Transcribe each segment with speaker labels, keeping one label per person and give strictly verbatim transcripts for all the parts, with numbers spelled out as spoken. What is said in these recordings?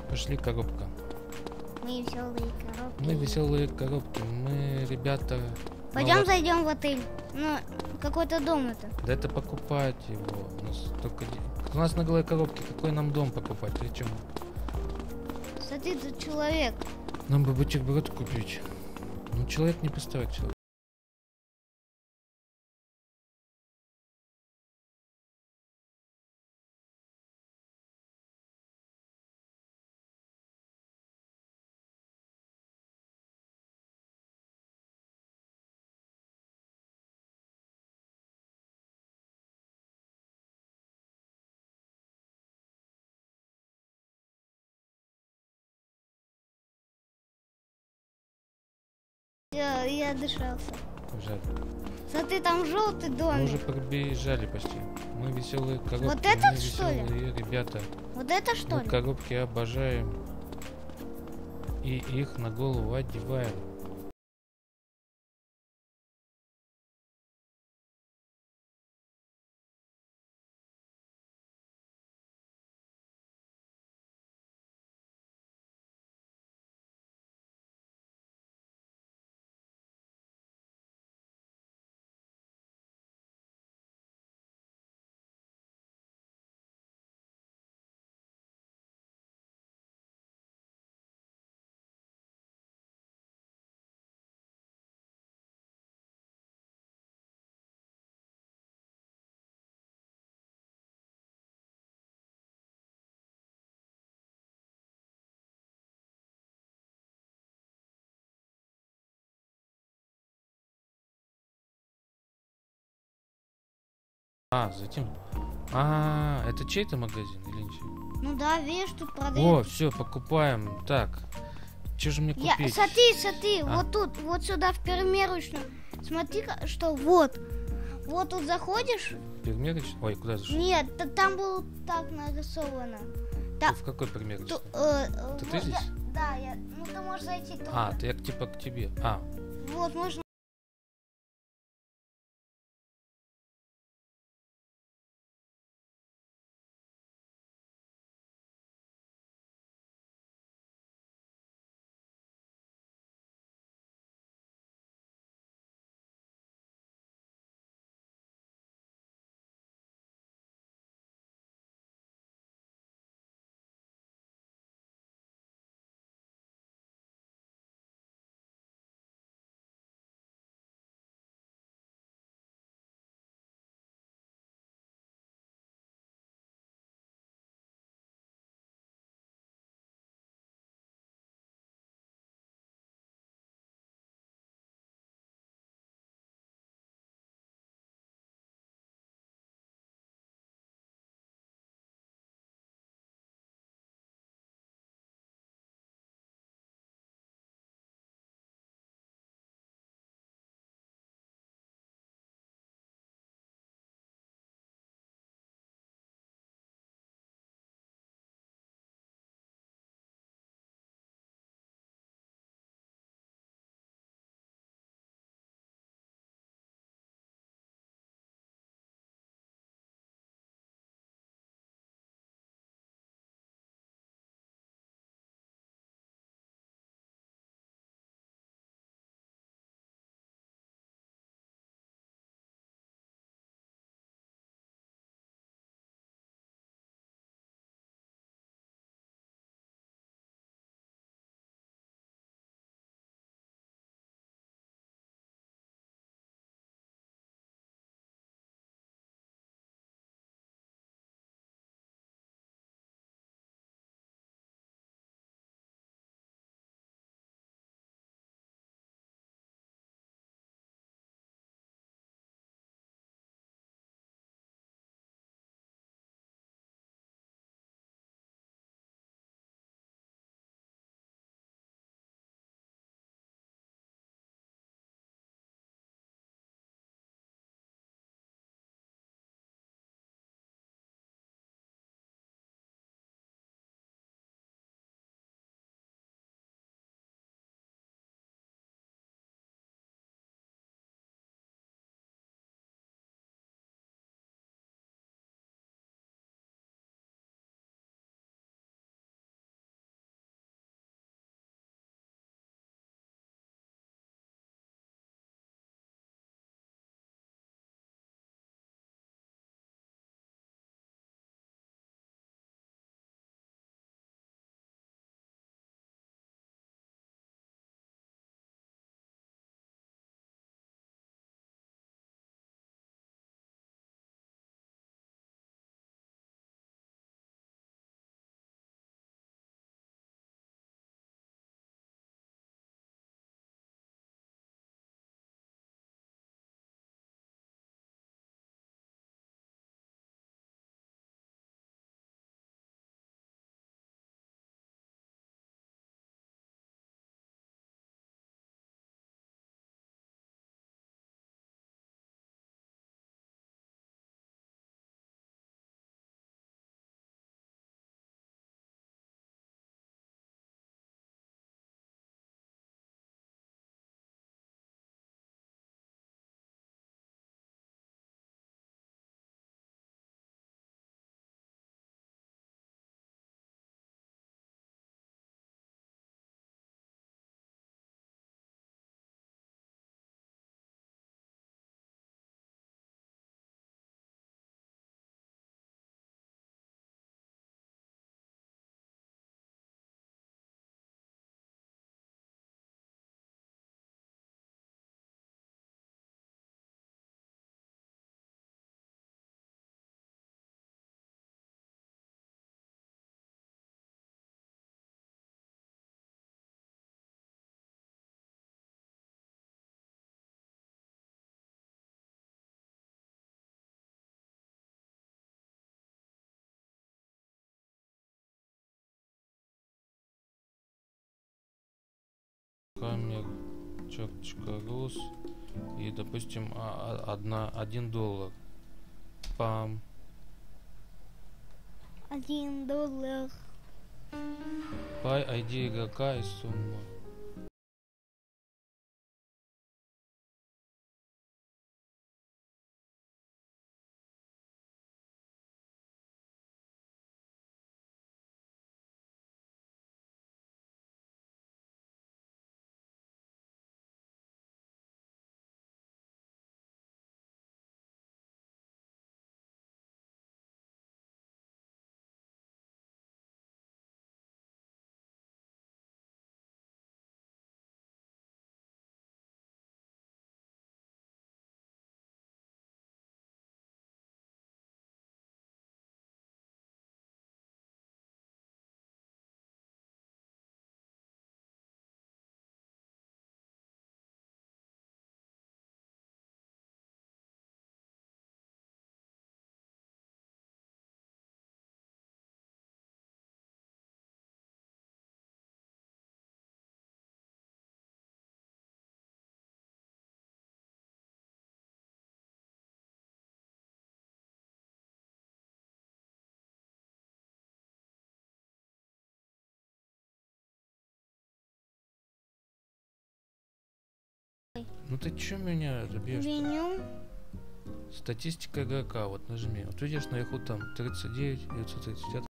Speaker 1: Пошли, коробка.
Speaker 2: Мы веселые коробки.
Speaker 1: Мы веселые коробки. Мы, ребята...
Speaker 2: Пойдем
Speaker 1: мало-
Speaker 2: зайдем в отель. Ну, какой-то дом это.
Speaker 1: Да это покупать его. У нас только... де- У нас на голове коробки. Какой нам дом покупать? При чем?
Speaker 2: Смотри, тут человек.
Speaker 1: Нам бы бутерброд купить. Ну, человек не пустовать человек.
Speaker 2: Я, я дышался.
Speaker 1: Жаль.
Speaker 2: Смотри, там желтый
Speaker 1: Мы уже
Speaker 2: домик.
Speaker 1: пробежали почти. Мы веселые коробки.
Speaker 2: Вот этот,
Speaker 1: мы
Speaker 2: что ли?
Speaker 1: веселые ребята.
Speaker 2: Вот это что
Speaker 1: Мы
Speaker 2: ли?
Speaker 1: коробки обожаем. И их на голову одеваем. А, затем... А, это чей-то магазин или ничего?
Speaker 2: Ну да, видишь, тут
Speaker 1: О,
Speaker 2: продают.
Speaker 1: все, покупаем. Так, что же мне
Speaker 2: Я,
Speaker 1: купить?
Speaker 2: смотри, смотри,
Speaker 1: А.
Speaker 2: вот тут, вот сюда в примерочную. Смотри, ка- что вот. Вот тут заходишь.
Speaker 1: Примерочный? Ой, куда зашел?
Speaker 2: Нет, та- там было так нарисовано.
Speaker 1: Ты в какой примерочный?
Speaker 2: Ту- э, э,
Speaker 1: Это ты
Speaker 2: вот
Speaker 1: здесь?
Speaker 2: я- да, я, ну ты можешь зайти тоже.
Speaker 1: А, ты я типа к тебе. А,
Speaker 2: Вот, можно
Speaker 1: номер, черточка рус. И, допустим, а- а- одна, один доллар. Пам.
Speaker 2: Один доллар.
Speaker 1: Пай, ай ди игрока и сумма. Ну ты чё меня бьешь?
Speaker 2: Меню.
Speaker 1: Статистика игрока, вот нажми. Вот видишь наверху там тридцать девять, девятьсот тридцать.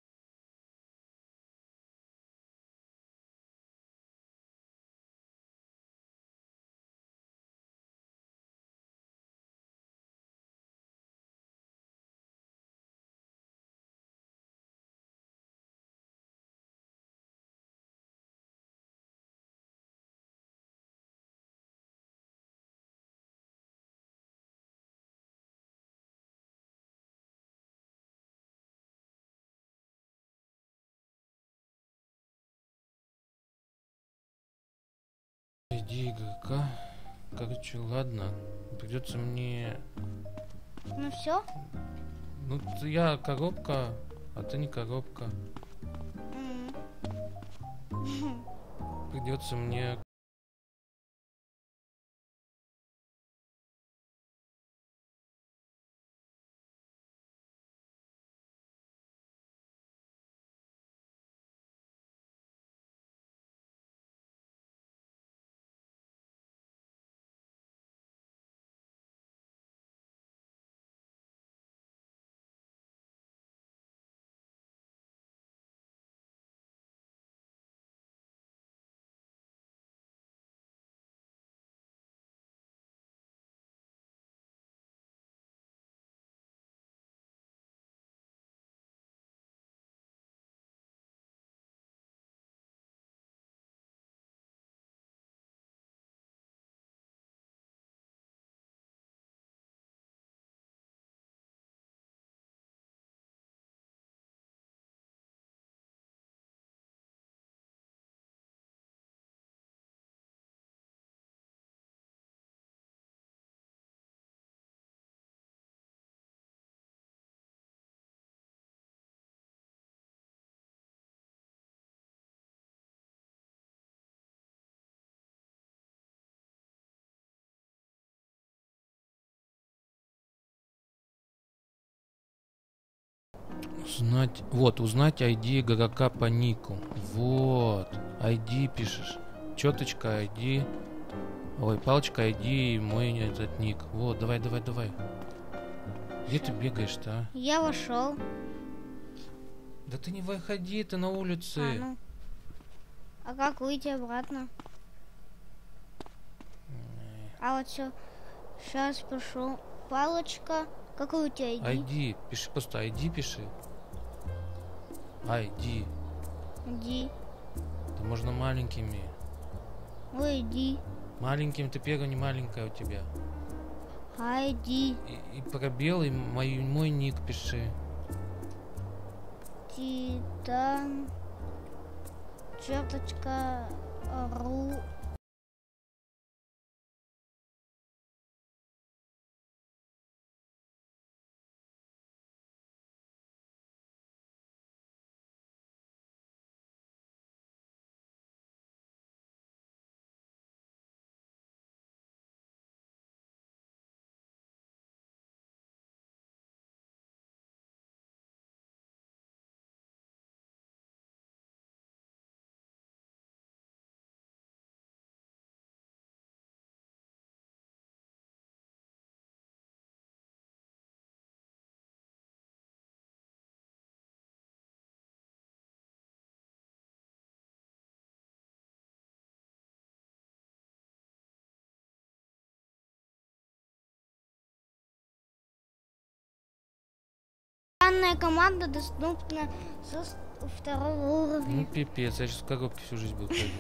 Speaker 1: ай ди игрока. Короче, ладно. Придется мне...
Speaker 2: Ну все.
Speaker 1: Ну, ты- я коробка, а ты не коробка. Придется мне... Узнать... Вот, узнать ай ди игрока по нику. Вот. ай ди пишешь. Черточка ай ди. Ой, палочка ай ди и мой этот ник. Вот, давай, давай, давай. Где ты бегаешь-то, а?
Speaker 2: Я вошел.
Speaker 1: Да ты не выходи, ты на улице.
Speaker 2: А, ну. А как выйти обратно? А вот все. Сейчас пошел. Палочка. Какой у тебя ай ди?
Speaker 1: ай ди. Пиши просто ай ди пиши. ай ди.
Speaker 2: Ди.
Speaker 1: Да можно маленькими.
Speaker 2: Ой, ди.
Speaker 1: Маленьким ты первый, не маленькая у тебя.
Speaker 2: ай ди.
Speaker 1: И, и пробел, и мой, мой ник пиши.
Speaker 2: Титан. Черточка. Ру. Данная команда доступна со с- второго
Speaker 1: Ну,
Speaker 2: уровня.
Speaker 1: пипец, я сейчас в коробке всю жизнь буду ходить.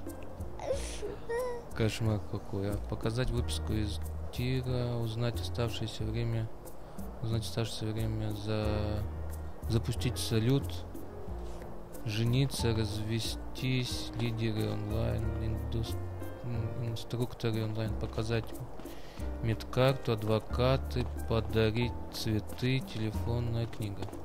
Speaker 1: Кошмар какой, а? Показать выписку из тира, узнать оставшееся время, узнать оставшееся время за... Запустить салют, жениться, развестись, лидеры онлайн, индус- ин- инструкторы онлайн, показать медкарту, адвокаты, подарить цветы, телефонная книга.